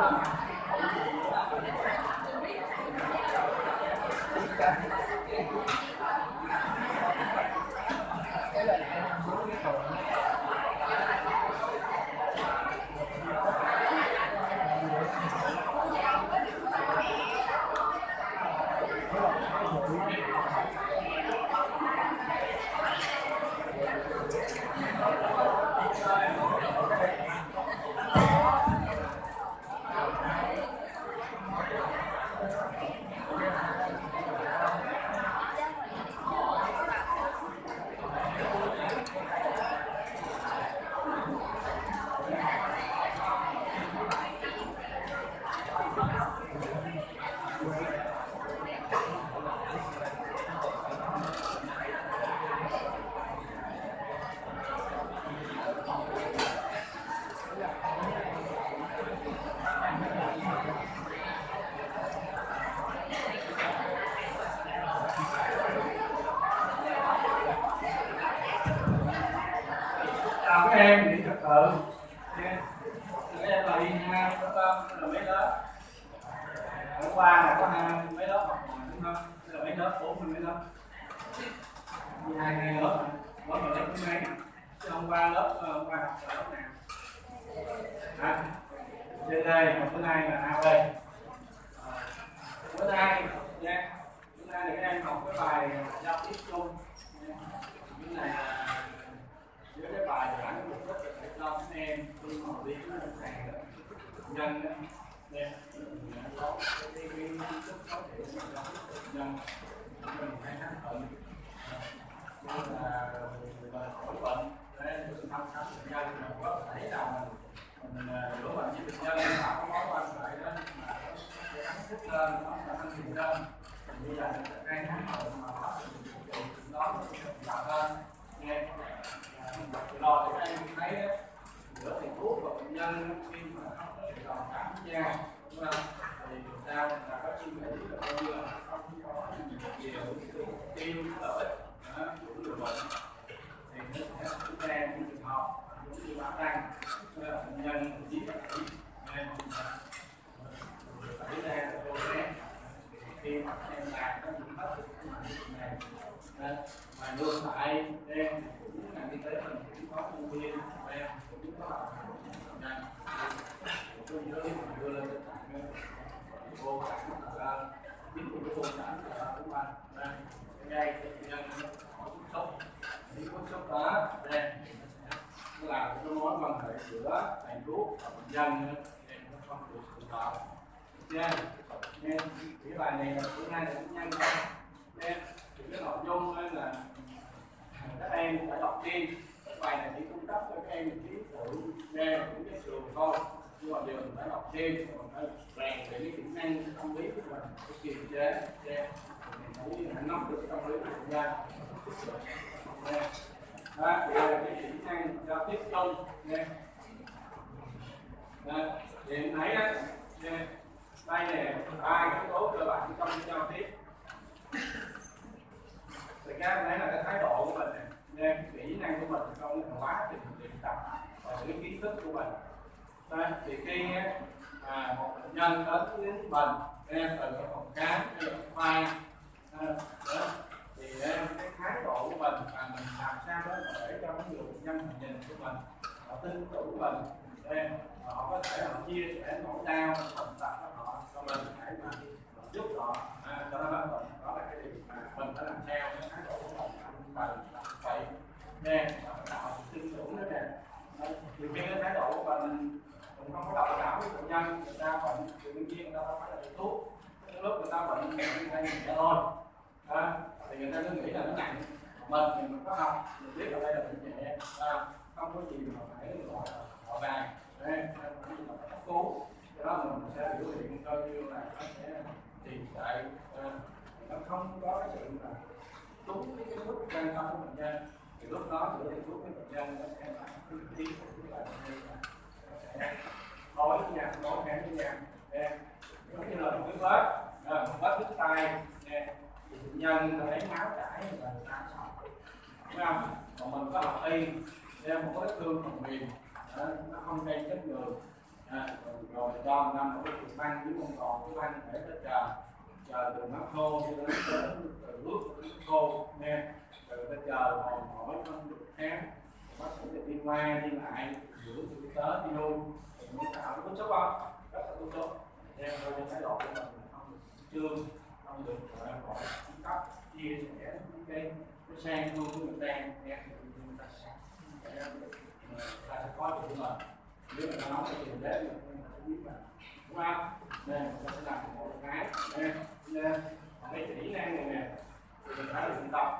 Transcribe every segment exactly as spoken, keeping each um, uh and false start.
Chào các em, điểm trật tự nha. Các em là yên ha, có tâm là mấy lớp. Hôm qua là có hai mấy lớp học ngoài đúng không? Đây là mấy lớp, bốn mươi mấy lớp. Hai hai lớp mà, lớp là lớp thứ mấy? Chứ hôm qua lớp hôm qua học là lớp nào? Hả? Trên đây, học thứ hai là A B. Thứ hai nha. Thứ hai là các em học cái bài giao tiếp chung. Cái này là với cái bài giảng mục đích là để cho các em khi mà đi cái ngân hàng đó nhân đó nè có cái cái sức có thể nhân mình phải thắng thuận như là mình khỏi bệnh để mình thăm khám bệnh nhân mình có thể nào mình chữa bệnh với bệnh nhân tạo có mối quan hệ đó mà cái thắng thích lên nó sẽ tăng tiền lên như vậy cái thắng thuận mà nó nó sẽ lên nghe rồi thì các em thấy đó, giữa thầy thuốc và bệnh nhân khi mà đồng cảm với nhau đúng không? Thì sao là có suy nghĩ là bao nhiêu là không có nhiều tiêu lợi ích của người bệnh thì nó sẽ xảy ra những trường hợp giống như bác Đăng bệnh nhân chỉ bác sĩ nên phải ra là cô bé khi mà em làm nó cũng hết cái này mà ngược lại em cũng ngành y tế mình cũng có nhân viên em cũng có ngành tôi nhớ mình đưa lên trên tảng vô tảng là chính của cái vô tảng là của anh đây cái nhân có cú sốc những cú sốc đó đây nó làm cái mối quan hệ giữa thầy thuốc và bệnh nhân em nó không được sự tạo nha nghe cái bài này là bữa nay là cũng nhanh thôi nha thì cái nội dung là các em phải đọc thêm cái bài này chỉ cung cấp cho các em ký tự nghe những cái trường thôi nhưng mà giờ mình phải đọc thêm mình phải rèn về cái kỹ năng tâm lý của mình cái kiềm chế để mình phải nắm được tâm lý của bệnh nhân đó đây là cái kỹ năng giao tiếp chung nha thì em thấy đó đây nè ba cái yếu tố cơ bản trong giao tiếp thì các em thấy là cái thái độ của mình này, cái kỹ năng của mình trong cái quá trình luyện tập và cái kiến thức của mình. Đây, thì khi à, một bệnh nhân đến đến mình em từ cái phòng khám hay là khoa thì em cái thái độ của mình và mình làm sao đó để cho cái người bệnh nhân nhìn của mình họ tin tưởng mình em họ có thể họ chia sẻ nỗi đau bệnh tật của họ cho mình để mà giúp họ à, cho nó hết bệnh. Đó là cái điều mà mình phải làm theo cái thái độ của mình và vậy nè họ tin tưởng đó nè thì khi cái thái độ của mình mình không có độc cảm với bệnh nhân người ta bệnh thì đương nhiên người ta không phải là thầy thuốc lúc người ta bệnh người ta nhìn ra thôi à, thì người ta cứ nghĩ là nó nặng mình thì mình có học mình biết là đây là bệnh nhẹ à, không có gì mà phải gọi là họ vàng đây không có cấp cứu do đó mình sẽ biểu hiện coi như là nó sẽ tiền tệ nó không có cái sự là đúng cái cái mức quan tâm của bệnh nhân thì lúc đó giữa thầy thuốc với bệnh nhân nó sẽ là cái tiếng của lại bệnh nhân sẽ nói với nhau nói kháng với nhau giống như là một cái vết à, một vết đứt tay nè thì bệnh nhân thấy máu chảy là người ta sợ đúng không? Còn mình có học y đem một vết thương phần mềm nó không gây chết người À, rồi, rồi cho năm một cái trường băng dưới một còn cái băng để nó chờ chờ từ nó khô cho đến đến từ nước đến khô nha, rồi ta chờ hồi mỗi trong lúc tháng bác sĩ sẽ đi qua đi lại giữa từ tới đi luôn thì mới tạo cái bức xúc không rất là bức xúc đem thôi cho thái độ của mình không được chương không được gọi là gọi cung cấp chia sẻ cái cái sang luôn của người ta nghe người ta sẽ ta sẽ có được của mình nếu mà nó nói thì mình đến mình sẽ biết mà đúng không nên chúng ta sẽ làm một cái nên nên cái kỹ năng này nè thì mình phải luyện tập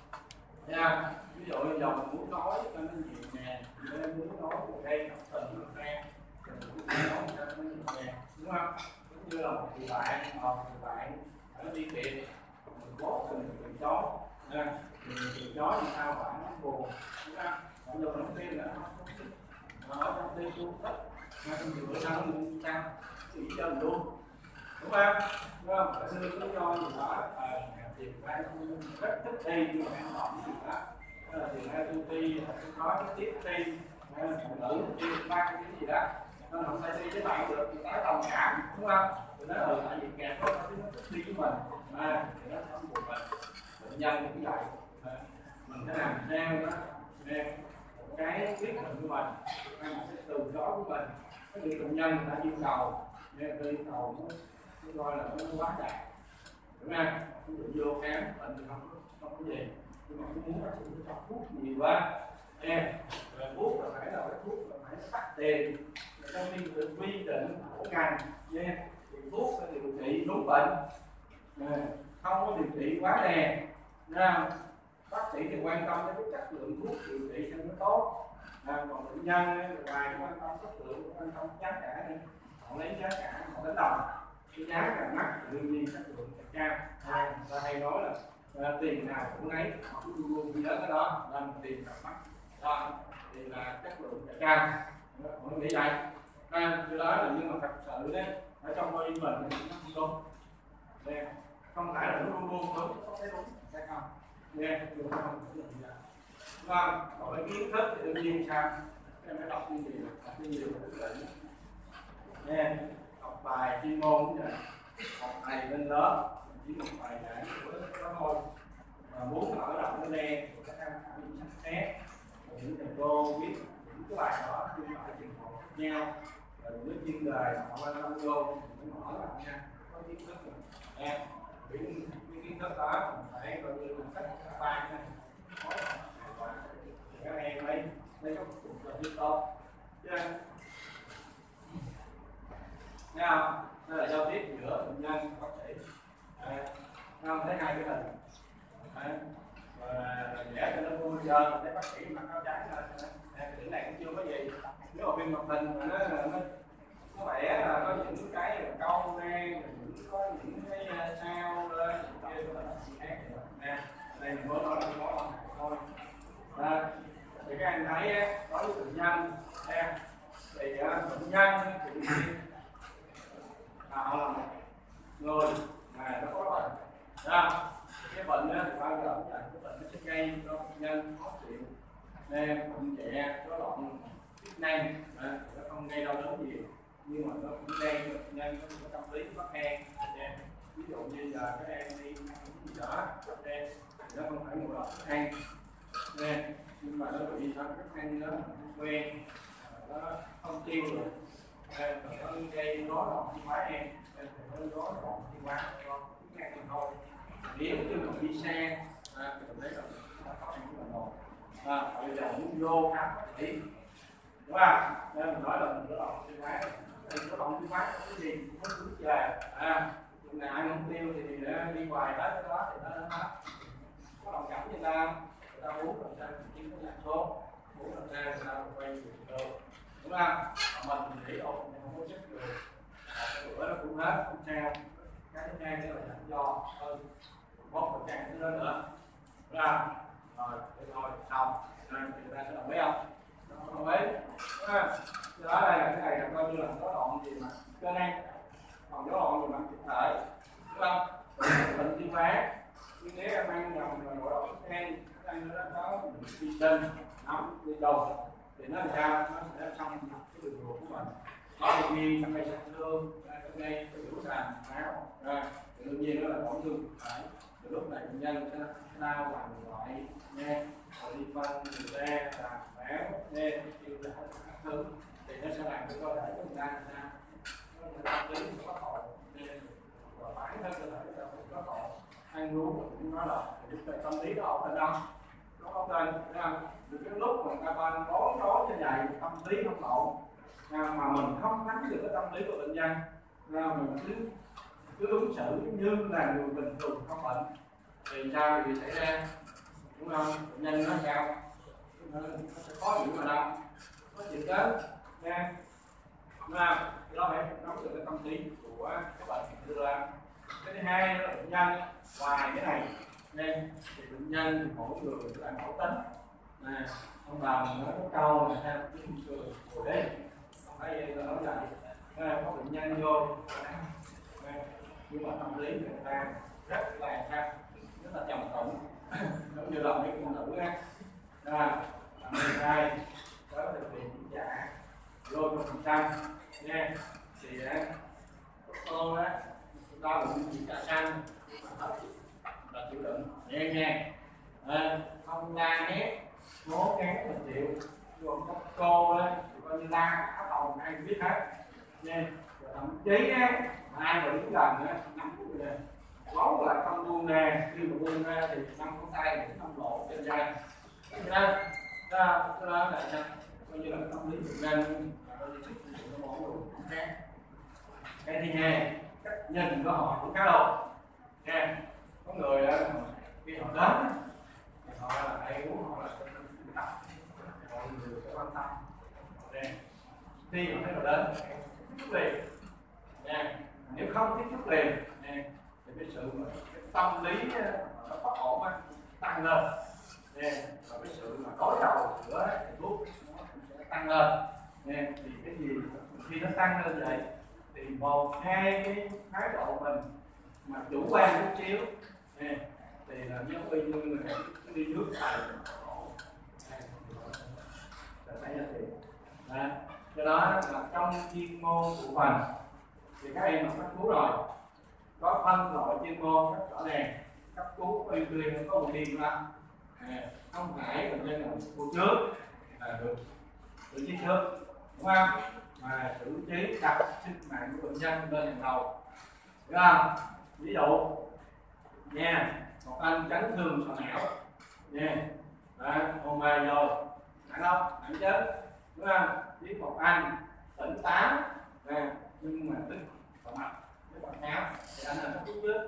nha. Ví dụ bây giờ mình muốn nói cho nó nhẹ nhàng nên muốn nói một đây học tình học ra thì mình muốn nói cho nó nhẹ nhàng đúng không, giống như là một người bạn một người bạn ở đi tiệc mình cố tình từ chối nha, mình từ chối làm sao bạn nó buồn đúng không, bây giờ nó tin là nó không thích mà ở trong tim tôi thích mà trong trường bữa sau mình sao chỉ cho mình luôn đúng không, đúng không, ở xưa cứ cho gì đó tiền ra rất thích đi nhưng mà em hỏi gì đó là tiền ra tôi đi tôi nói cái tiếp đi phụ nữ đi ba cái gì đó nó không phải đi với bạn được thì tái đồng cảm đúng không, thì nó ừ tại vì kẹt có cái nó thích đi với mình à thì nó không buộc mình bệnh nhân cũng vậy à, mình phải làm sao đó nè một cái quyết định của mình hay một cái từ chối của mình cái người bệnh nhân đã yêu cầu nên tôi yêu cầu nó nó coi là nó quá đạt đúng không, ví dụ vô khám bệnh thì không có không có gì nhưng mà tôi muốn bác sĩ cho thuốc nhiều quá em rồi thuốc là phải là cái thuốc là phải bắt tiền trong khi được quy định của ngành nha, thì thuốc phải điều trị đúng bệnh không có điều trị quá đè nha, bác sĩ thì quan tâm đến cái chất lượng thuốc điều trị cho nó tốt à, còn bệnh nhân ngoài quan tâm chất lượng quan tâm giá cả đi họ lấy giá cả họ đánh đồng cái giá càng mắc đương nhiên chất lượng càng cao à, ta hay nói là à, tiền nào cũng lấy họ cứ luôn luôn nhớ cái đó nên tiền càng mắc đó thì là chất lượng càng cao mọi người nghĩ vậy à, cái đó là nhưng mà thật sự đấy ở trong đôi mình thì nó không đúng nè, không phải là nó luôn luôn đúng có cái đúng hay không nè đúng không đúng không, còn cái kiến thức thì đương nhiên sao em phải đọc cái gì đọc cái gì nè, học bài chuyên môn cũng vậy, học thầy lên lớp chỉ một bài giảng của đó thôi mà muốn mở rộng cái đen của các em phải những sách xét những thầy cô biết những cái bài đó chuyên bài trình độ khác nhau rồi với chuyên đề họ quan tâm vô mình mới mở rộng nha, có kiến thức rồi em những cái kiến thức đó mình phải coi như là sách các bài nha, các em lấy lấy các cuộc là biết tốt chứ thấy không, đây là giao tiếp giữa bệnh nhân và bác sĩ không thấy hai cái hình đấy. Và vẽ cho nó vui chơi thấy bác sĩ mặc áo trắng lên cái đỉnh này cũng chưa có gì, nếu mà phim hoạt hình mà nó nó nó vẽ là có những cái câu ngang có những cái sao lên kia là khác nè, đây mình mới nói là có thôi đó. Thì các anh thấy đối với bệnh nhân nha, thì bệnh nhân thì họ là một người mà nó có bệnh đó, cái bệnh đó thì bao giờ cũng là cái bệnh nó sẽ gây cho bệnh nhân khó chịu nên bệnh nhẹ có loạn chức năng nó không gây đau đớn nhiều nhưng mà nó cũng gây cho bệnh nhân có tâm lý bất an, ví dụ như là các em đi ăn cái gì đó em nó không phải ngộ độc thức ăn nè, nhưng mà nó bị nó thức ăn nó quen nó không tiêu được nên nó gây rối loạn tiêu hóa em nên nó rối loạn tiêu hóa cho thức ăn thôi, nếu như mà đi xe à, thì mình thấy là nó có những cái rồi à, bây giờ muốn vô khám bác sĩ đúng không, nên mình nói là mình rối loạn tiêu hóa thì rối loạn tiêu hóa cái gì cũng có cứ về à, chừng nào ăn không tiêu thì đi hoài tới cái đó thì nó hết có đồng cảm với ta, người ta uống làm sao kim nó giảm số, uống làm sao người ta quay được được đúng không, mà mình nghĩ ồ mình không có chất được cái bữa nó cũng hết không sao, cái thứ hai nữa là giảm do hơn một phần trăm nữa nữa ra rồi được rồi xong nên người ta sẽ đồng ý không, đồng ý đúng không, đó đây là cái này là coi như là có đoạn gì mà cơ năng còn dấu đoạn gì mà kịp thời đúng không, bệnh tiêu hóa nhưng nếu em ăn nhầm là ngộ độc thức ăn, thức ăn nó có vi sinh, nấm, vi trùng thì nó làm sao nó sẽ xong cái đường ruột của mình có đương nhiên các cây sát thương các cây tiểu sàn máu ra đương nhiên đó là tổn thương phải từ lúc này bệnh nhân sẽ đau bằng loại nha rồi đi phân người xe sàn máu nha tiêu là các thứ thì nó sẽ làm cho cơ thể của chúng ta sao nó tâm lý có tội và bản thân cơ thể sẽ có tội ăn uống cũng nói là lúc này tâm lý nó ổn định không nó không lên từ cái lúc mà ta ban bó đó như vậy tâm lý không ổn mà mình không nắm được cái tâm lý của bệnh nhân mình cứ cứ ứng xử như là người bình thường không bệnh thì sao thì xảy ra đúng không bệnh nhân nó sao nó sẽ khó chịu mà đâu khó chịu đến nha mà đó phải nắm được cái tâm lý của các bệnh đưa ra. Cái thứ hai là bệnh nhân ngoài cái này nên thì bệnh nhân thì mỗi người lại mỗi tính nè ông bà mình nói có câu là ha cái cười của đấy không phải vậy là nói vậy nên có bệnh nhân vô nhưng mà tâm lý người ta rất là ha rất là trầm tĩnh giống như là mấy phụ nữ á là người trai có thực hiện giả lôi một phần trăm nha thì cô á đo là chỉ trà xanh là chịu đựng nhẹ nhàng à, không la hét cố gắng là chịu còn có cô á thì coi như la cả đầu ai biết hết nha thậm chí á ai mà đứng gần á nắm rồi lóng lại không buông ra khi mà buông ra thì năm ngón tay cũng không lộ trên da đó đó đó là sao coi như là tâm lý bệnh nhân cái thứ hai cách nhìn của họ cũng khá lâu nha có người đó khi họ đến thì họ là ai uống họ là tập mọi người sẽ quan tâm nè khi họ thấy họ đến tiếp xúc liền nha nếu không tiếp xúc liền nè thì cái sự mà cái tâm lý nó bất ổn á tăng lên nè và cái sự mà đối đầu giữa thầy thuốc nó cũng sẽ tăng lên nè thì cái gì khi nó tăng lên vậy thì một hai cái thái độ mình mà chủ quan chút xíu nè thì là giống y như là cái đi nước xài sẽ xảy ra chuyện do đó là trong chuyên môn của mình thì các em học cấp cứu rồi có phân loại chuyên môn rất rõ ràng cấp cứu có ưu tiên có một điểm là không phải bệnh nhân là cô trước là được xử trí trước đúng không mà xử trí đặt sinh mạng của bệnh nhân lên hàng đầu đúng không ví dụ nha một anh chấn thương sọ não nha và hôn mê rồi nặng không nặng chứ đúng không với một anh tỉnh táo nè nhưng mà tức vào mặt với quảng cáo thì anh là cấp cứu trước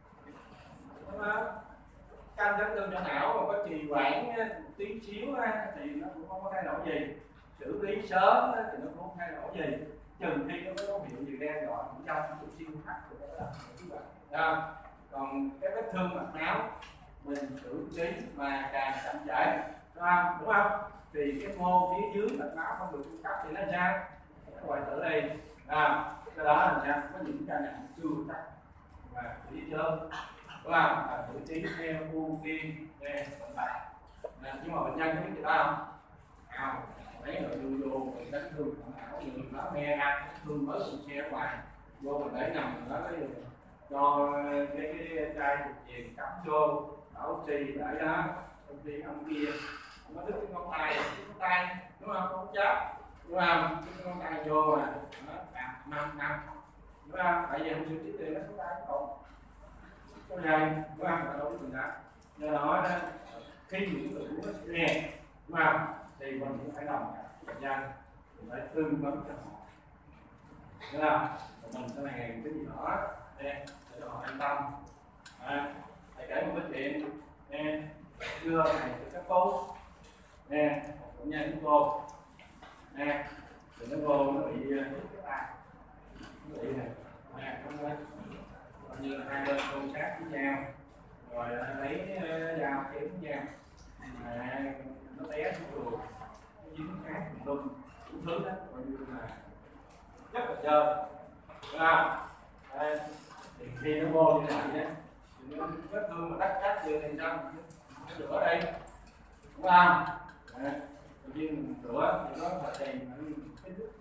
đúng không can chấn thương sọ não mà có trì hoãn một tí xíu thì nó cũng không có thay đổi gì xử lý sớm thì nó cũng không thay đổi gì chừng khi nó có dấu hiệu gì đe dọa cũng trong sự siêu hấp của các bạn các bạn còn cái vết thương mạch máu mình xử lý mà càng chậm trễ đúng không đúng không thì cái mô phía dưới mạch máu không được cung cấp thì nó sao nó hoại tử đi à cái đó là sao có những ca nặng chưa chắc và xử lý sớm đúng không à, xử trí theo ưu tiên về bệnh tật nhưng mà bệnh nhân có biết gì đó không à, đấy là vô vô mình đánh thương não người nó nghe ăn thương mới xuống xe ngoài vô mình để nằm đó lấy cho cái cái chai thuộc tiền cắm vô bảo trì để đó công ty ông kia nó đứt cái ngón tay cái ngón tay đúng không không chết đúng không cái ngón tay vô mà nó tạm năm năm đúng không tại vì không chịu tiếp tiền nó xuống tay không có dây đúng không là đâu biết mình đã do đó đó khi những người nó sẽ nghe đúng không thì mình cũng phải đồng cảm bệnh nhân mình phải tư vấn cho họ đúng không mình sẽ làm cái gì đó để cho họ an tâm à, thầy kể một cái chuyện nè trưa này tôi cấp cứu nè bệnh nhân của cô nè thì nó vô nó bị cái tay nó bị này nè không lên coi như là hai bên xô sát với nhau rồi lấy dao chém với nhau mà nó té xuống đường nó dính khác lưng đủ thứ đó coi như là rất là trơn đúng không đây thì khi nó vô như vậy nhé thì nó vết thương mà đắt đắt như thì sao nó rửa đây đúng không tự nhiên mình rửa thì nó phải tiền cái nước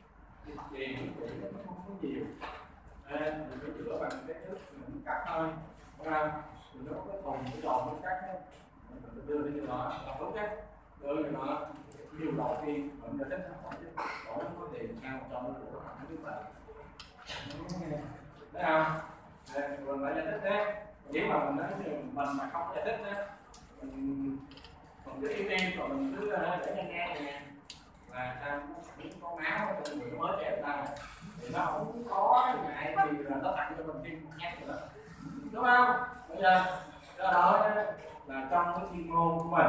chì thì nó không có nhiều, mình phải rửa bằng cái nước mình cắt thôi, đúng không? Thì nó có thùng cái giòn nó cắt đó, mình đưa lên nó đúng đấy, đưa lên nó nhiều đầu tiên mìnhจะthích hỏi chứ hỏi nó có tiền sao cho nó rửa bằng cái nước bẩn, thấy không? Rồi lại giải thích đấy, nếu mà mình nói mình mà không giải thích á, mình mình cứ im im rồi mình cứ để nghe nghe nè, là sao những con áo trên người nó mới đẹp ra thì nó không có ngại thì là nó tặng cho mình thêm một nhát nữa, đúng không? Bây giờ do đó là trong cái chuyên môn của mình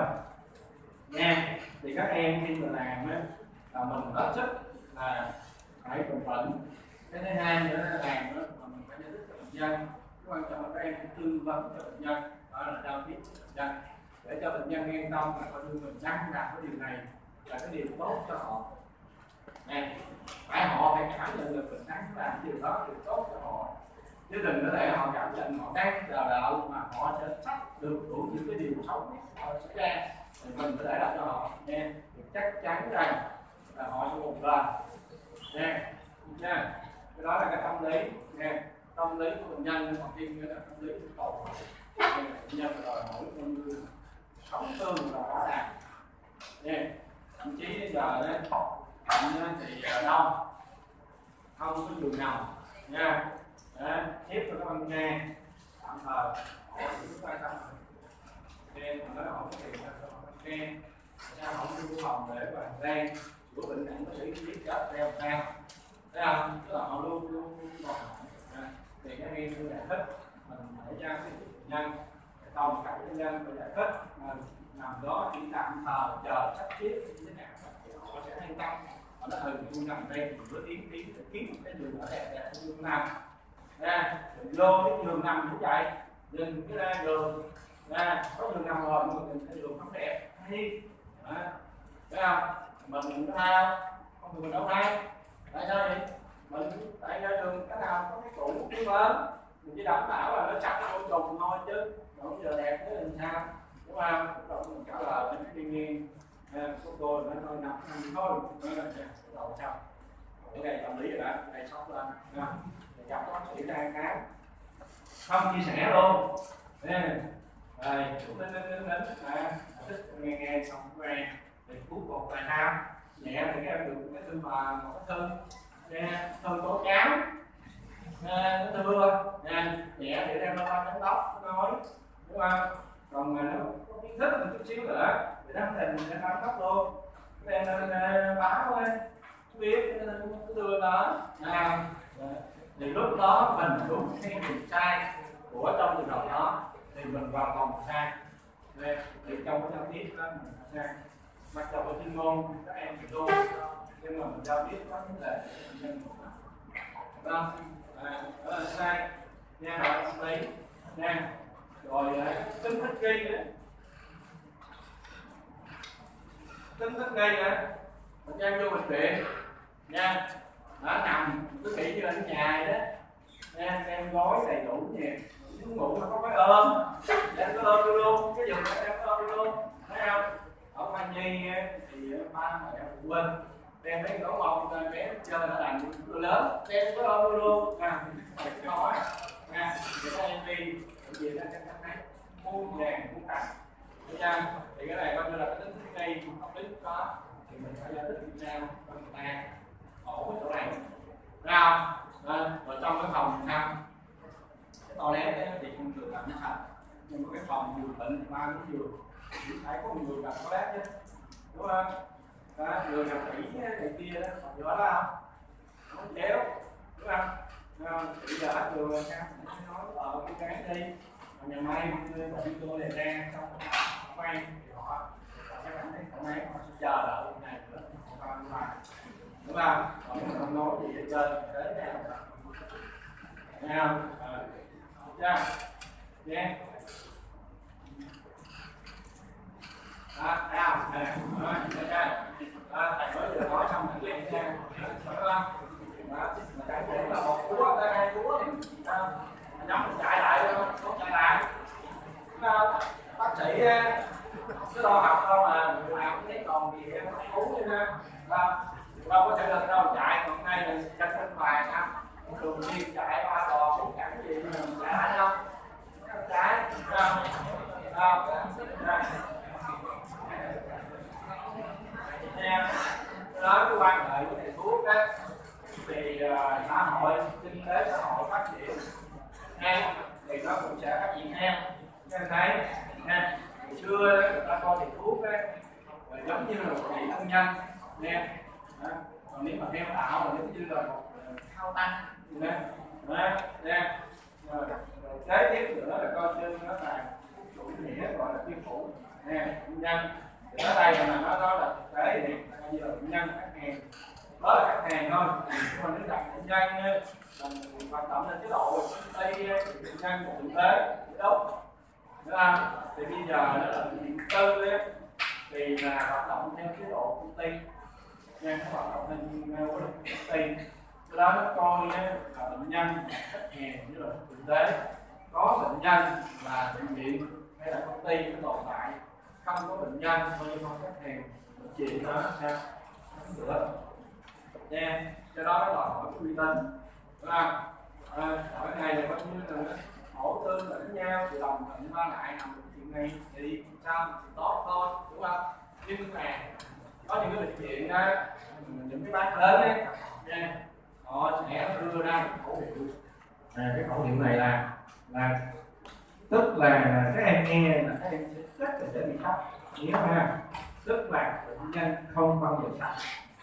nha, thì các em khi mà làm á là mình hết sức là phải bình tĩnh. Cái thứ hai nữa là làm đó mà mình phải giải thích cho bệnh nhân, quan trọng là các em phải tư vấn cho bệnh nhân, đó là giao tiếp cho bệnh nhân để cho bệnh nhân yên tâm là coi như mình đang làm cái điều này là cái điều tốt cho họ. Này, phải họ phải cảm nhận được mình đang làm điều đó điều tốt cho họ, chứ đừng có để họ cảm nhận họ đang chờ đợi mà họ sẽ sắp được đủ những cái điều xấu họ xảy ra thì mình phải để lại cho họ nha, thì chắc chắn rằng là họ sẽ một lần nha, nha. Cái đó là cái tâm lý nha, tâm lý của bệnh nhân đầu tiên là tâm lý của cầu bệnh nhân đòi hỏi con người sống tương và rõ ràng nha. Thậm chí bây giờ đấy bệnh thì đông không có giường nằm nha, tiếp cho các băng nghe tạm thời họ chúng ta xong rồi nên mà nói họ có tiền là họ băng nghe ra họ đưa phòng để mà rang của bệnh nặng bác sĩ biết chết đeo sao, thấy không? Tức là họ luôn luôn còn thì các em tôi giải thích mình phải giao cái bệnh nhân đồng cảnh bệnh nhân tôi giải thích mình nằm đó chỉ tạm thời chờ sắp xếp như thế nào thì họ sẽ an tâm. Họ nói ừ tôi nằm đây thì cứ tiến tiến để kiếm một cái giường ở đẹp đẹp giường nằm nha, vô cái giường nằm cũng vậy, nhìn cái ra giường nha, có giường nằm rồi mà nhìn cái giường không đẹp hay thấy không? Mình cũng tha không thì mình đâu thay, tại sao vậy? Mình tại ra đường cái nào có cái cũ cái lớn mình chỉ đảm bảo là nó sạch vô trùng thôi chứ không giờ đẹp thế làm sao, đúng không? Rồi mình trả lời những cái thiên nhiên của cô nó nói nằm thôi nó là đầu xong cái này tâm lý rồi đó, đây sốc lên gặp bác sĩ ra khám không chia sẻ luôn nè, rồi cũng đến đến đến đến thích nghe nghe xong nghe thì cuối cùng là sao nhẹ thì các em được cái thư mà một cái thư nha, thư tố cáo nó thưa nha, nhẹ thì đem nó qua đánh tóc nói, đúng không? Còn mà nó có kiến thức một chút xíu nữa thì nó thành sẽ đánh tóc luôn, cái em báo biết cái đưa đó nào thì lúc đó mình đúng hay mình sai của trong trường hợp đó thì mình vào vòng sai thì trong cái giao tiếp đó mình sai, mặc dù ở chuyên môn các em thì luôn nhưng mà mình giao tiếp có vấn đề nhân không à, đó là sai nha, rồi tâm lý nha, rồi tính thích nghi nữa, tính thích nghi nữa mình đang vô bệnh viện nha, đã nằm cứ nghĩ như ở nhà đó nha, đem gói đầy đủ nha, muốn ngủ nó có cái ôm đem cái ôm luôn, cái giường đem cái ôm luôn, thấy không? Ở khoa nhi thì ba mẹ phụ huynh đem mấy gấu bông bé chơi nó làm người lớn đem cái ôm luôn à, cái gói nha, thì các em đi gì ra các em thấy muôn vàng muôn tặng nha, thì cái này coi như là cái tính thích nghi không biết có thì mình phải giải thích làm sao cho người ta ổn cái chỗ này, thấy không? À, rồi trong cái phòng sao cái toilet thì không được làm nó sạch, nhưng mà cái phòng giường bệnh ba cái giường chỉ phải có một người làm toilet chứ, đúng không? Đó, người làm kỹ này kia đó, còn gió đó không? Không chéo, đúng không? Bây giờ hết giường rồi sao? Nói ở cái cái đi, ngày mai bệnh tôi này ra xong quay thì họ họ sẽ cảm thấy thoải mái, họ sẽ chờ đợi cái này nữa, họ vào ngoài, đúng không? Còn nếu mà không nói gì hết trơn tới nào thấy không? Được chưa? Nha. Đó, thấy không? Nè, đó, được chưa? Đó, thầy mới vừa nói xong thầy liền nha, đúng không? Đó, là cái chuyện là một cúa, tới hai cúa thì nhóm mình chạy lại không? Không chạy lại. Đúng không? Bác sĩ cứ lo học không mà người nào cũng thấy còn gì em không cứu đi ha, đâu có thể lực đâu chạy, còn nay là thường xuyên chạy ba bò cũng chẳng gì mà mình chạy đâu, chạy không không nha. Đó cái quan hệ của thầy thuốc á thì uh, xã hội kinh tế xã hội phát triển nha, thì nó cũng sẽ phát triển theo. Các anh thấy nha, hồi xưa người ta coi thầy thuốc á giống như là một vị thân nhân nha. Đó. Còn nếu mà theo đạo là giống như là một thao tăng nha. Đó. Nha. Rồi, rồi kế tiếp nữa là coi như nó là chủ nghĩa gọi là tiên phủ nha, nhân. Thì ở đây là nó đó là thực tế thì coi như là nhân khách hàng, đó là khách hàng thôi. Nhưng mà nếu đặt bệnh nhân là hoạt động lên chế độ đây bệnh nhân một thực tế đúng không? Thì bây giờ nó là bệnh tư ấy, thì là hoạt động theo chế độ công ty nha, nó hoạt động theo công ty. Cái đó nó coi là bệnh nhân khách hàng như là thực tế. Có bệnh nhân là bệnh viện hay là công ty nó tồn tại, không có bệnh nhân coi như không khách hàng chuyện đó sao nữa nha. Cho đó nó đòi hỏi cái uy tín đúng không? À, ở này là coi như là hỗ tương lẫn nhau thì đồng thuận ba lại làm được chuyện này thì sao thì tốt thôi đúng không? Nhưng mà có những cái bệnh viện đó, những cái bác lớn ấy nha, họ sẽ đưa ra một khẩu hiệu. À, cái khẩu hiệu này là là tức là các em nghe là các em sẽ rất là dễ bị khóc, nhớ ha. Tức là bệnh nhân không bao giờ sạch.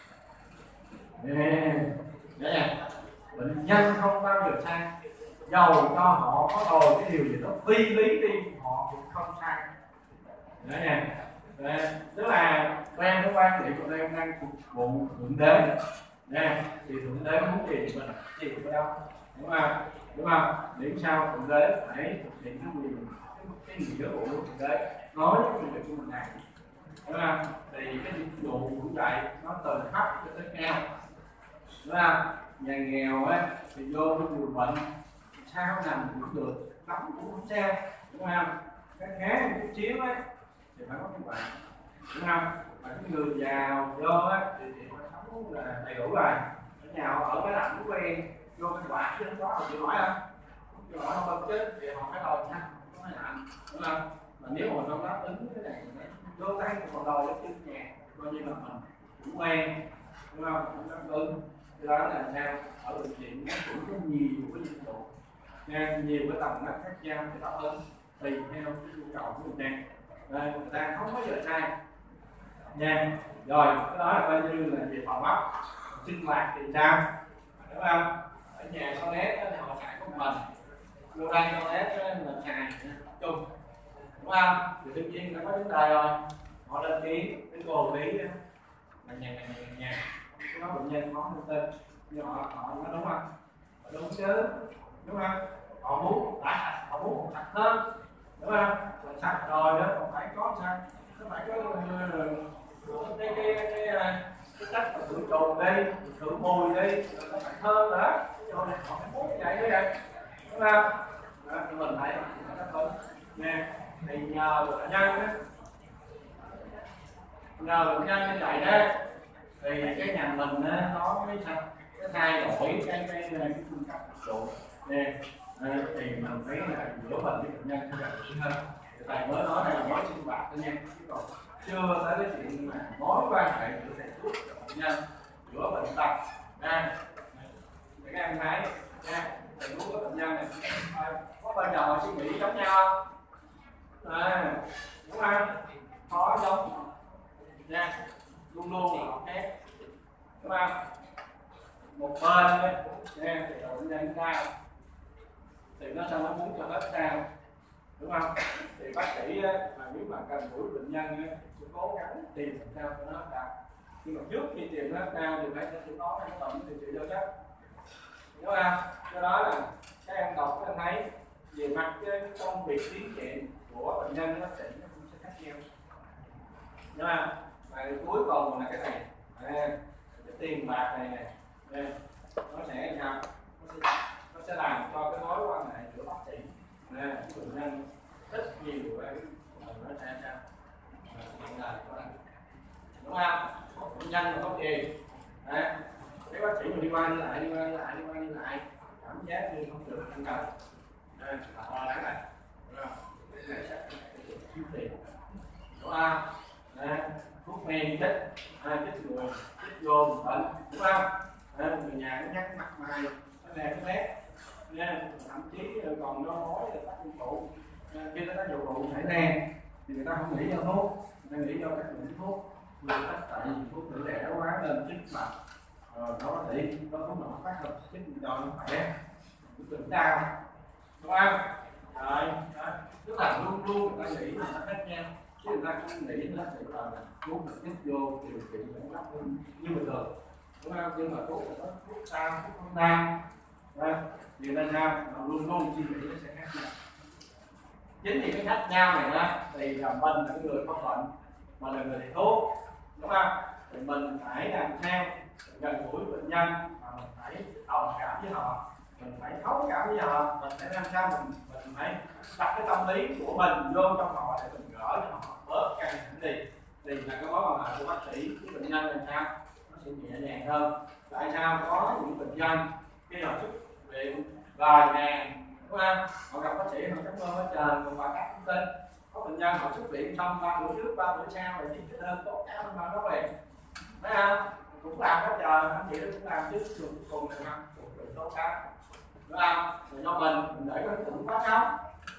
Nè, bệnh nhân không bao giờ sai, dầu cho họ có rồi cái điều gì đó phi lý đi họ cũng không sai. Đấy nha. Đấy. Tức là quen cái quan điểm của em đang phục vụ thượng đế nha, thì thượng đế muốn gì mình gì ở đâu đúng không? Đúng không? Điểm sao thượng đế phải thực hiện cái quyền cái nghĩa vụ của thượng đế nói với cái việc của mình này đúng không? Thì cái dịch vụ cũng vậy, nó từ thấp cho tới cao đúng không? Nhà nghèo á thì vô cái người bệnh sao nằm cũng được, nóng cũng không sao đúng không? Cái khá một chút xíu á thì phải có cái bệnh đúng không? Mà cái người giàu vô á thì, thì phải sống là đầy đủ rồi. Ở nhà họ ở cái lạnh cũng quen, vô cái quạt chứ không có họ chịu nổi không? Chịu nổi không đâu chứ, thì họ phải đòi nha, không phải lạnh đúng không? Mà nếu mà trong đó tính cái này vô tay một còn đòi ở trên nhà coi như là mình cũng quen đúng không? Cũng đáp ứng. Cái đó là sao? Ở bệnh viện nó cũng có nhiều cái dịch vụ nha, nhiều cái tầng nấc khác nhau để đáp ứng tùy theo cái nhu cầu của người ta. Đây, người ta không có giờ sai nha. Rồi cái đó là coi như là về phòng ốc. Sinh hoạt thì sao đúng không? Ở nhà con nét thì họ xài của mình, vô đây con nét mình xài chung đúng không? Thì tự nhiên nó có vấn đề rồi, họ lên ký cái cô lý là nhà nhà nhà nhà có bệnh nhân có thông tin nhưng họ họ nó đúng không? Đúng chứ đúng không? Họ muốn đã sạch, họ muốn sạch hơn đúng không? Rồi sạch rồi đó còn phải có sao? Nó phải có cái cái cái cái cách mà khử trùng đi, khử mùi đi, nó phải thơm nữa. Rồi này họ phải muốn như vậy nữa vậy đúng không? Đó, thì mình thấy nó đúng nè. Thì nhờ bệnh nhân á, nhờ bệnh nhân như vậy đó thì cái nhà mình á nó mới sao cái thay đổi cái cái cái cái phương cách phục vụ nè. Thì mình thấy là giữa mình với bệnh nhân sẽ gặp hơn. Thầy mới nói này là nói sinh hoạt thôi nha, chứ còn chưa tới cái chuyện mà mối quan hệ giữa thầy thuốc và bệnh nhân, giữa bệnh tật nha. Để các em thấy nha, thầy thuốc với bệnh nhân này có bao giờ suy nghĩ giống nhau không? À, đúng không? Có giống nha, luôn luôn là họ khác đúng không? Một bên đấy nha thì bệnh nhân cao thì nó sao nó muốn cho hết cao đúng không? Thì bác sĩ mà nếu mà cần mũi bệnh nhân sẽ cố gắng tìm làm sao cho nó cao, nhưng mà trước khi tìm nó cao thì phải sẽ có cái tổng điều trị cho chắc đúng không? Do đó là các em đọc các em thấy về mặt cái công việc tiến triển của bệnh nhân bác sĩ nó cũng sẽ khác nhau đúng không? Và cuối cùng là cái này à, cái tiền bạc này này đây, nó sẽ sao? Nó sẽ, nó sẽ làm cho cái mối quan hệ giữa bác sĩ và bệnh nhân rất nhiều cái nó sẽ sao? Hiện đời của anh đúng không? Bệnh nhân là có gì? À, cái bác sĩ mình đi qua đi lại đi qua đi lại đi qua đi lại đánh giá như không được ăn cần nên là ho đáng này đúng không? Cái này sẽ thiếu tiền đúng không? Đấy, thuốc men chích à, chích người chích vô bệnh đúng không? Đấy, người nhà nó nhắc mặt mày nó nè nó bé nha, thậm chí còn nó nói là tác dụng phụ khi nó tác dụng phụ xảy ra thì người ta không nghĩ cho thuốc, người ta nghĩ cho các loại thuốc người ta tại vì thuốc tự rẻ quá nên chích mà ờ, nó thì nó có một phát hợp chích cho nó khỏe tưởng đau đúng không? Rồi đó. Tức là luôn luôn người ta nghĩ là nó khác nhau chứ người ta không nghĩ nó sẽ là thuốc được chích vô điều trị bệnh gấp hơn như bình thường đúng không? Nhưng mà thuốc là có thuốc sao thuốc không đau thì nên sao luôn luôn suy nghĩ nó sẽ khác nhau. Chính vì cái khác nhau này đó thì là mình là người có bệnh mà là người thầy thuốc đúng không? Thì mình phải làm sao gần gũi bệnh nhân mà mình phải đồng cảm với họ, mình phải thấu cảm với họ, mình phải làm sao mình mình phải đặt cái tâm lý của mình vô trong họ để mình gỡ cho họ bớt căng thẳng đi thì là cái mối quan hệ của bác sĩ với bệnh nhân làm sao nó sẽ nhẹ nhàng hơn. Tại sao có những bệnh nhân khi họ xuất viện vài ngàn đúng không? Họ gặp bác sĩ họ cảm ơn hết trời còn bà các thông tin có bệnh nhân họ xuất viện xong ba bữa trước ba bữa sau rồi viết cái đơn tố cáo bên đó đó về thấy không? Cũng làm hết trời anh chị cũng làm chứ cuối cùng này không cũng bị tố cáo đúng không? Rồi do mình mình để cái tưởng quá khóc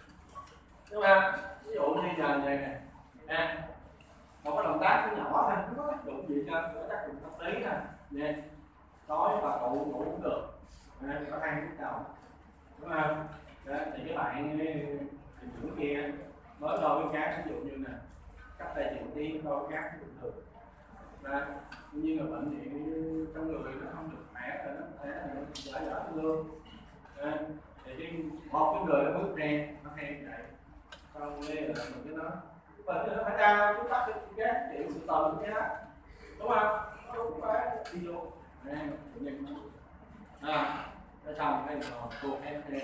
đúng không? Ví dụ như giờ vậy nè nè một cái động tác nhỏ thôi không có tác dụng gì cho có tác dụng tâm lý nè nè nói và tụ ngủ cũng được à, có hai cái đầu đúng không? Đó, thì các bạn thì trưởng kia mới đo cái cát ví dụ như nè cách đây thì tiên đo cái cát cũng được đó. Nhưng mà bệnh thì trong người nó không được khỏe rồi nó sẽ dở dở luôn đó. Thì cái một cái người nó bước ra nó hay vậy xong nghe là mình cái nó bệnh nó phải ra chúng ta cái cát chịu sự tần cái đó đúng không? Đúng phải đi vô nè nhìn à nó xong cái còn cô em em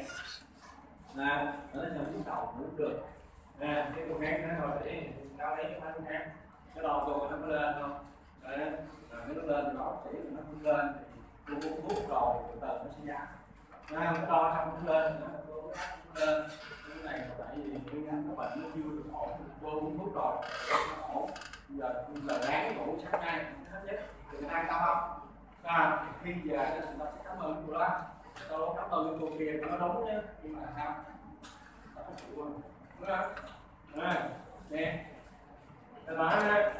là nó trong cái đầu cũng được à cái cô em nó rồi để cao lấy cái máy cô em cái đầu cô nó có lên không đấy rồi nó lên thì nó chỉ nó không lên thì cô uống thuốc rồi từ từ nó sẽ giảm nó không đo xong nó lên nó lên cái này là tại vì cái bệnh nó chưa được ổn cô uống thuốc rồi nó ổn giờ giờ ráng ngủ sáng nay nó nhất thì người ta an tâm không à khi về thì người ta sẽ cảm ơn cô đó tôi cảm ơn cô kia nó đúng nhé nhưng mà sao ta không chịu không đúng không à, nè tôi nói đây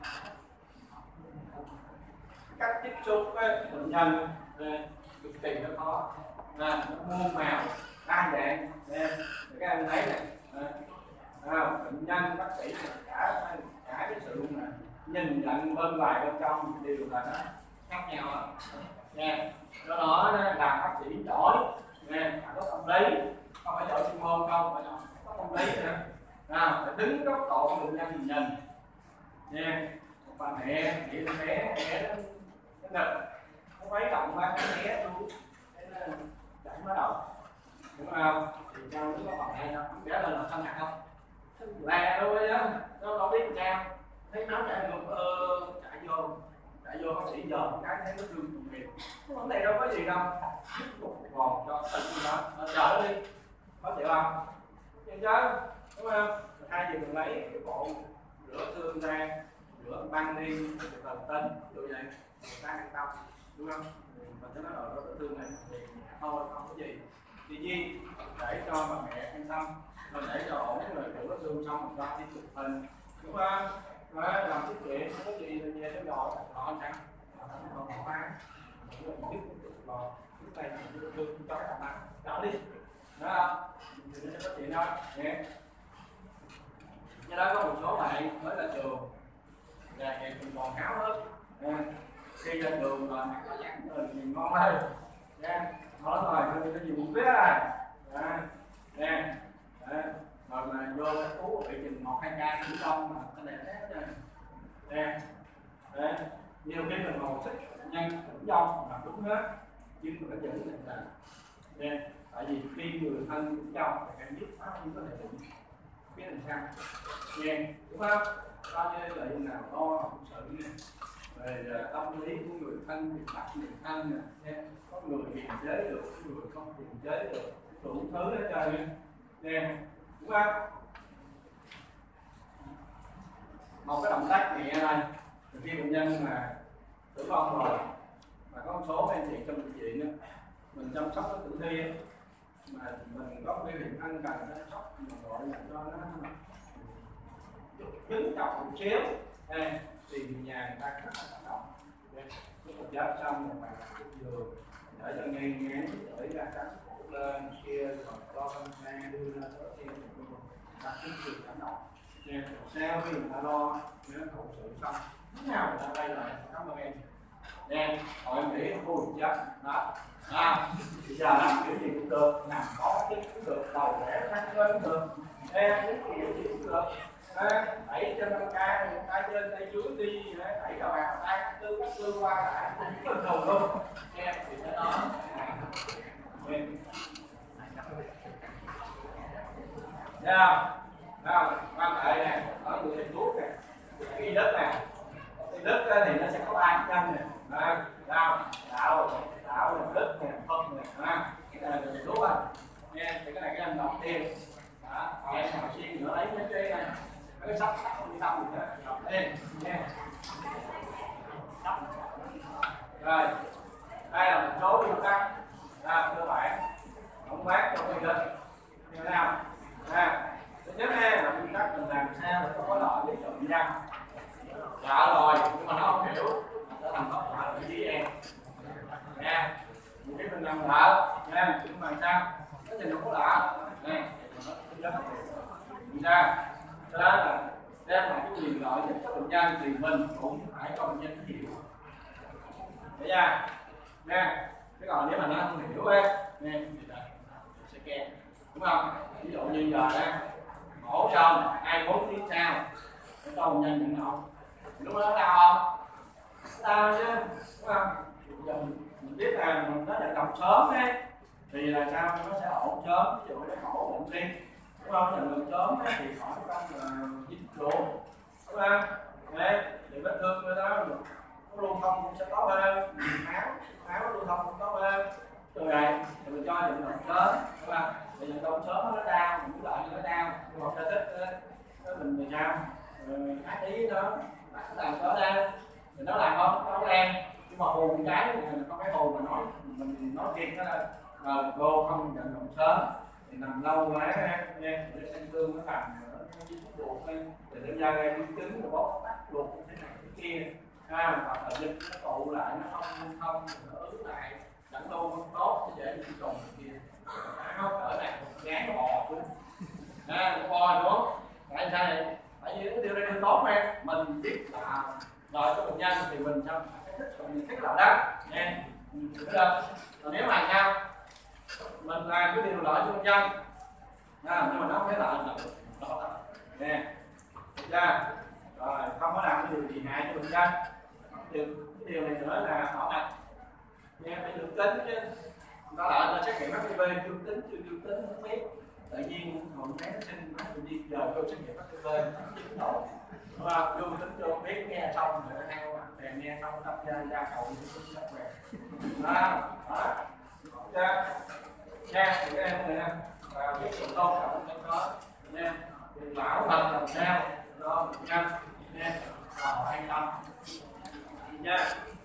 cách tiếp xúc với bệnh nhân cực kỳ nó khó à, nó muôn màu đa dạng nè các anh thấy này à, bệnh nhân bác sĩ cả cả cái sự mà nhìn nhận bên ngoài bên trong đều là nó khác nhau nha. Do đó làm bác sĩ giỏi nha phải có tâm lý không phải giỏi chuyên môn không phải có tâm lý nữa à, phải đứng góc độ của bệnh nhân nhìn nhìn nha. Bà mẹ chị bé bé nó nó nghịch nó quấy động qua cái bé luôn cái nó chảy máu đầu đúng không? Thì cho nó có còn hay không bé lên là thân nặng không là đâu đó nó đâu biết làm sao thấy máu chảy ngược ơ chạy vô chạy vô bác sĩ giờ cái thấy nó thương trùng nghiệp cái vấn đề đâu có gì đâu một còn cho tự nhiên đó nó chờ nó đi có chịu không chịu chứ đúng không? Hai giờ mình lấy cái bộ rửa thương ra rửa băng đi từ từ tinh như vậy người ta an tâm đúng không? Mình sẽ nói là rửa thương này thì thôi không có gì tuy nhiên để cho bà mẹ an tâm mình để cho ổn rồi rửa thương xong mình ra đi chụp hình đúng không? Đó, làm tiết kiệm không có gì về theo dõi họ chẳng còn họ bán tiếp tục lò lúc này mình đưa thương cho các bạn đó đi đó không? Thì nó sẽ có chuyện thôi nhé. Do đó có một số bạn mới là trường là ngày mình còn háo hết à, khi lên đường mà có dặn mình thì ngon hơn nha nói rồi thôi nó dùng biết rồi à, nha à, rồi mà vô cái cú bị chừng một hai ca cũng đông mà cái này thế này nè đấy nhiều khi mình ngồi xích nhân cũng dông mà đúng hết nhưng mà cái chữ này là nè tại vì khi người thân cũng dông thì cảm dứt phát không có thể đụng biết làm sao nghe đúng không bao nhiêu lợi nào to không sự nè về tâm lý của người thân, việc đặt người thân nè, có người kiềm chế được, có người không kiềm chế được, đủ thứ hết trơn nè, đúng không? Một cái động tác nhẹ này khi bệnh nhân mà tử vong rồi, mà có một số anh chị trong bệnh viện đó, mình chăm sóc cái tử thi mà mình có biểu hiện ăn cần chăm sóc mà gọi là cho nó chứng trọng một xíu đây thì nhà người ta rất là cảm động. Lúc mà chết xong rồi bạn giường để cho ngay ngán để ra các cụ lên kia rồi cho con xe đưa lên ở trên ta cũng sự cảm động nha. Sau khi người ta lo nếu hậu sự xong thế nào người ta quay lại cảm ơn em nha. Hỏi em nghĩ cô chết đó à, bây giờ làm kiểu gì cũng được, nằm có chứ cũng được, đầu vẽ thắt lên cũng được, em cái kiểu gì cũng được. Đẩy trên năm ca, tay trên tay dưới đi, đẩy đầu bàn tay tư cắt tư qua lại cũng bình thường luôn em thì cái đó thấy không? Không, quan hệ nè, có người thầy thuốc nè, cái đất nè, cái đất thì nó sẽ có ba chân nè, đó, đạo, đạo, đạo là đất nè, phân nè, ha, cái này là thầy thuốc anh, nghe, thì cái này cái anh đọc thêm, đó, nghe nào xuyên nữa lấy mấy cái này, mấy cái sắp sắp không đi xong rồi đó, đọc thêm, nghe, rồi, đây là một số điều khác, là cơ bản, tổng quát trong quy định, như thế nào, ha. Thứ nhất là nguyên tắc mình làm sao để có lợi với cho bệnh nhân. Dạ rồi, nhưng mà nó không hiểu, nó thành bất lợi với em. Nha, những cái mình làm lỡ, nha, nhưng mà sao? Cái gì nó có lỡ, nha, nó rất là điều. Ra, cho đó là đem lại cái quyền lợi cho các bệnh nhân thì mình cũng phải cho bệnh nhân hiểu. Thấy chưa? Nha, cái còn nếu mà nó không hiểu á, nha, thì là sẽ kèm, đúng không? Ví dụ như giờ đó mổ xong hai bốn tiếng sau cái con nhân nhận động lúc đó đau không? Đau chứ, đúng không? Giờ mình biết là nó nhận động sớm ấy thì là sao nó sẽ ổn sớm, ví dụ cái mổ bệnh tim đúng không? Nhận động sớm ấy, thì khỏi con là dính ruột đúng không? Đấy, thì vết thương của đó nó lưu thông cũng sẽ tốt hơn, máu máu lưu thông cũng tốt hơn. Từ này thì mình cho nhận động sớm đúng không? Thì nhận động sớm nó đau, mình cũng lợi nó đau, nhưng mà ta thích đó mình thì sao? Rồi ác ý nó nó làm đó ra thì nó làm không? Nó không làm, nhưng mà hù cái có cái hù mà nói mình nói thiệt đó là ờ, cô không nhận động sớm thì nằm lâu quá nha, để sang xương nó làm nó dính ruột lên thì nó ra ra biến chứng rồi bóp tắt ruột thế này thế kia à, hoặc là dịch nó tụ lại nó không không nó ứ lại dẫn đô không tốt nó dễ bị trùng kia nó cỡ này ngán nó bò luôn à, nó bò nữa tại sao vậy? Tại vì cái điều này tốt em mình biết là rồi cho bệnh nhân thì mình sao thích mình thích là đó nha, được chưa? Còn nếu mà sao mình làm cái điều lợi cho bệnh nhân à, nhưng mà nó không phải lợi là đó nè, được chưa? Rồi không có làm cái điều gì hại cho bệnh nhân. Điều, cái điều này nữa là họ đặt nghe phải được tính chứ nó lợi là xét nghiệm hát i vê dương tính chưa dương tính không biết tự nhiên hồi bé nó sinh nó tự nhiên giờ vô xét nghiệm hát i vê nó chín rồi đúng không? Dương tính chưa biết nghe xong rồi nó heo đèn nghe xong đập ra ra cầu dương tính rất về đó đó nha nha thì các em này và biết sự tôn trọng cho có nha thì bảo mật làm sao đó nha nha và an tâm nha.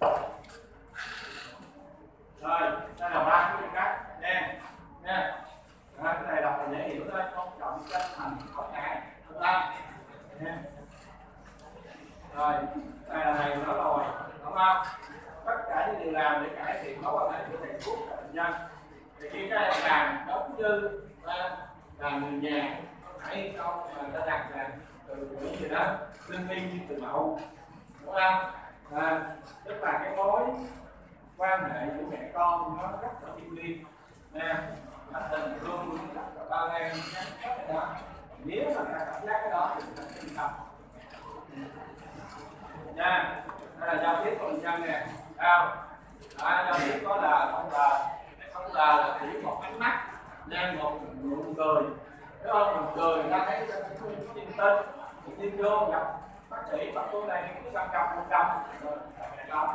Rồi đây là ba cái cách nha nha. À, cái này đọc là dễ hiểu thôi, tôn trọng chân thành không ngại không tâm nha. Rồi đây là thầy nói rồi đúng không? Tất cả những điều làm để cải thiện mối quan hệ của thầy thuốc và bệnh nhân thì khi các em làm giống như là người nhà hãy không mà ta đặt là từ những gì đó lương nghi như từ mẫu đúng không? À, tức là cái mối quan hệ của mẹ con nó rất là thiêng liêng nha, tình thương rất là bao em đó. Nếu mà ta cảm giác cái đó thì ta yên tâm nha. Đây là giao tiếp của bệnh nhân nè, sao? À, giao tiếp có là không là không là, là chỉ một ánh mắt nha, một nụ cười đúng không? Mình cười người ta thấy tin tin tin vô gặp bắt bác sĩ bắt xuống đây cứ cam cam cam cam rồi đó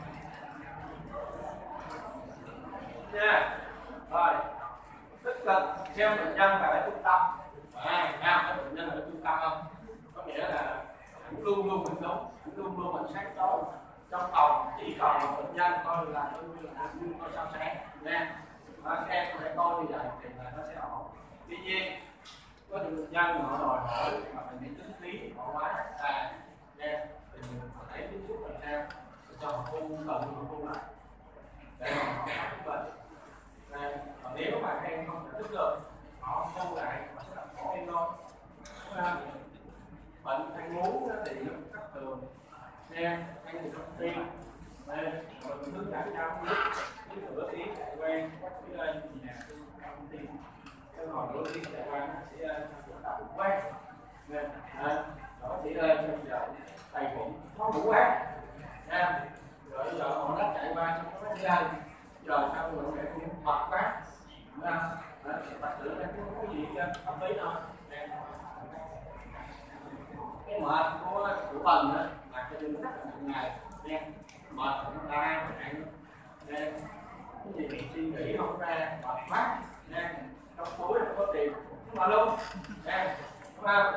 nha. Rồi tích cực xem bệnh nhân là ở trung tâm, à nha, cái bệnh nhân là ở trung tâm không, có nghĩa là luôn luôn mình đúng, luôn luôn mình sáng tối trong phòng chỉ còn một bệnh nhân coi là coi như là như coi sao sáng nha. Các em có thể coi như vậy thì là nó sẽ ổn. Tuy nhiên có những bệnh nhân họ đòi hỏi mà mình những tính lý họ quá à nha, thì mình phải tiếp xúc làm sao để cho họ không cần họ không lại để mà họ khỏi bệnh. À, còn nếu mà em không thể tích được họ không lại họ sẽ làm khổ em thôi. Bệnh ăn uống thì nó rất thường nha, ăn thì không tiên mình hướng dẫn nhau nước nước nửa tiếng chạy quen quắt phía lên nhà không tiên cái ngồi nửa tiếng chạy quen nó sẽ tập quen nên đó chỉ lên trong giờ tay bụng nó đủ quá nha, rồi giờ họ nó chạy qua xong nó đi lên giờ sao rồi để cũng mệt quá nha, bác sĩ nó không có gì tâm lý đâu. Cái mệt của của mình á là cái đêm rất là nặng ngày nha, mệt không ra nặng nha, cái gì mình suy nghĩ không ra mệt quá nha, trong túi không có tiền không mà luôn nha, đúng không?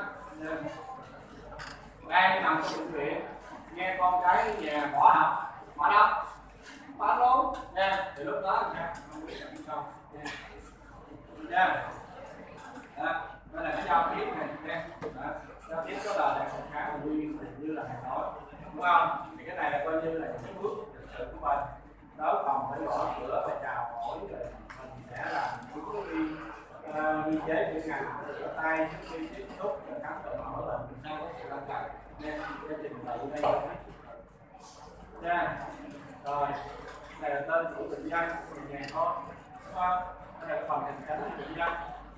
Đang nằm trong bệnh viện nghe con cái ở nhà bỏ học bỏ đâu bỏ luôn nha, thì lúc đó nha không biết làm sao nha nha, đó đây là cái giao tiếp này nha, giao tiếp có lời là một khá là nguyên như là thầy nói đúng không, thì cái này là coi như là những cái bước lịch sự của mình đó, phòng phải gõ cửa phải chào hỏi rồi mình sẽ làm những cái đi uh, đi chế chuyên ngành rửa tay trước khi tiếp xúc rồi khám tự mở là mình sao có sự lan tỏa nên cái trình tự đây nha. Rồi này là tên của bệnh nhân mình nhàn thôi đúng không, đây là phần hình ảnh của bệnh nhân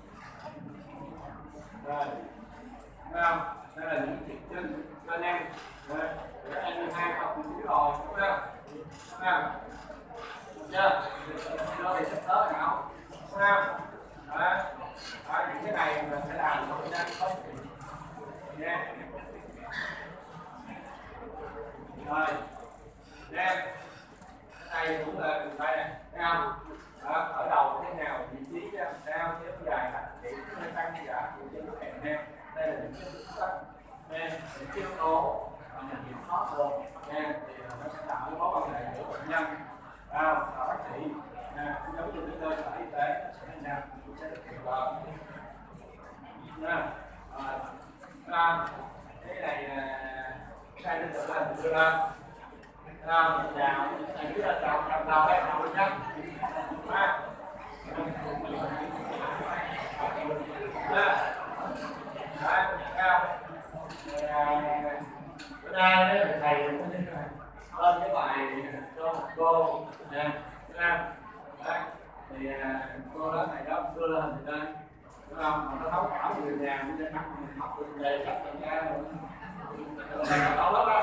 rồi thấy không, đây là những triệu chứng cho em rồi em hai học những rồi đúng không, thấy không chưa chưa thì sắp tới nào đúng không, đó đó những cái này mình sẽ làm cho bệnh nhân có nha. Rồi em cái này cũng là đường tay này thấy không, đó, ở đầu thế nào vị trí ra sao kéo dài là điểm nó tăng giảm của chân kèm nha, đây là những cái sắc nha, những yếu tố mà mình kiểm soát được nha, thì nó sẽ tạo cái mối quan hệ giữa bệnh nhân và bác sĩ nha, giống như cái cơ sở y tế nó sẽ làm cũng sẽ được hiệu quả nha. À, cái này là cái này nó tự là đưa ra chào này cứ là chào chào chào em chào bệnh nhân ha, bữa nay đấy thầy lên cái bài cho một cô nha, thì cô đó thầy đó đưa lên thì đây đúng không, nó thấu cảm người nhà nên học được đề sách rồi ra rồi đó